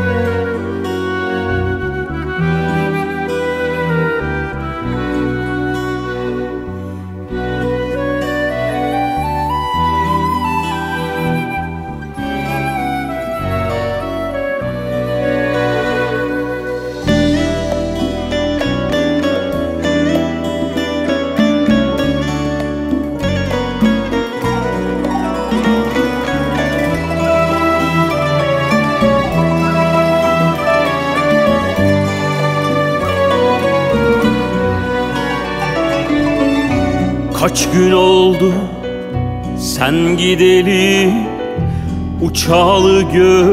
Kaç gün oldu sen gideli, uçalı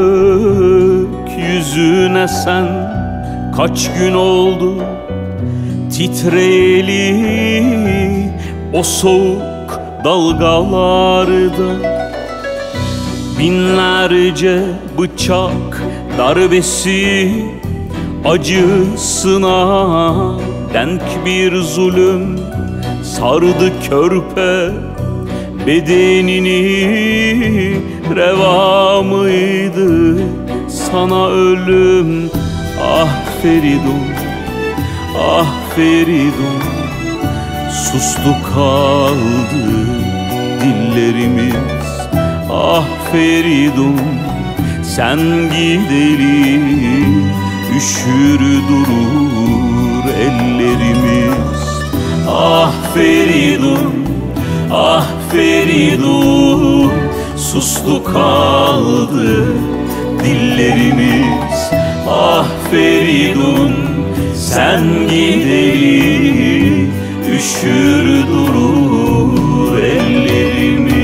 gökyüzüne sen. Kaç gün oldu titreyeli o soğuk dalgalarda. Binlerce bıçak darbesi acısına denk bir zulüm sardı körpe bedenini. Reva mıydı sana ölüm? Ah Feridun, ah Feridun. Sustu kaldı dillerimiz. Ah Feridun, sen gideli üşür durur ellerimiz. Ah Feridun, ah Feridun. Sustu kaldı dillerimiz. Ah Feridun, sen gideli üşür durur ellerimiz.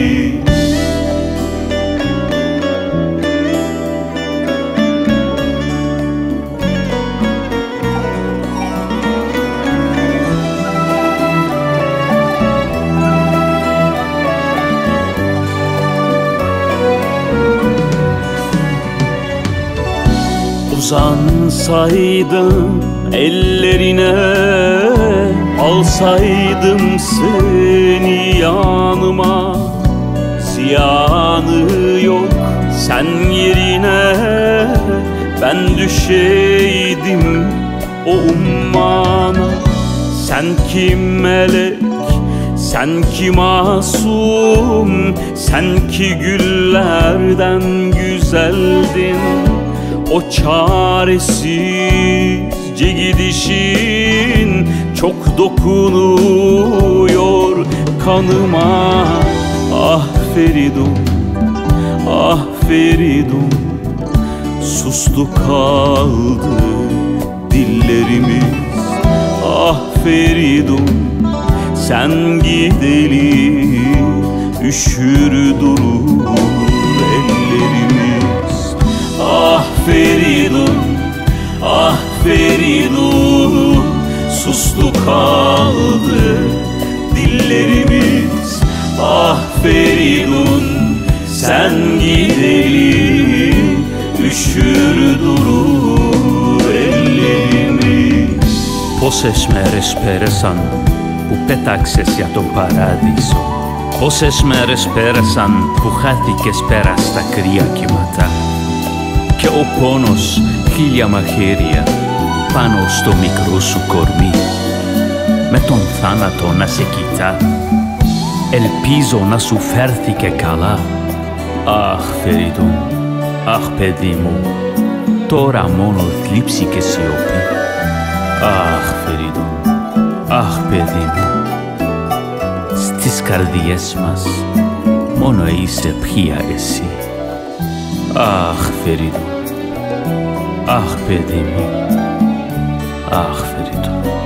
Uzansaydım ellerine, alsaydım seni yanıma. Ziyanı yok sen yerine, ben düşeydim o ummana. Sen ki melek, sen ki masum, sen ki güllerden güzeldin. O çaresizce gidişin çok dokunuyor kanıma. Ah Feridun, ah Feridun. Sustu kaldı dillerimiz. Ah Feridun, sen gideli üşür durur ellerimiz. Ah Feridun, ah Feridun. Sustu kaldı dillerimiz. Ah Feridun, sen gideli üşür durur ellerimiz. Πόσες μέρες πέρασαν που πέταξες για τον παράδεισο. Πόσες μέρες πέρασαν που χάθηκες πέρα στα κρύα κύματα. Και ο πόνος χίλια μαχαίρια πάνω στο μικρό σου κορμί. Με τον θάνατο να σε κοιτά, ελπίζω να σου φέρθηκε καλά. Αχ Φερίδουν, αχ παιδί μου, τώρα μόνο θλίψη και σιωπή. Αχ Φερίδουν, αχ παιδί μου, στις καρδιές μας μόνο είσαι πια εσύ. Αχ Φερίδουν, αχ παιδί μου, αχ Φερίδουν.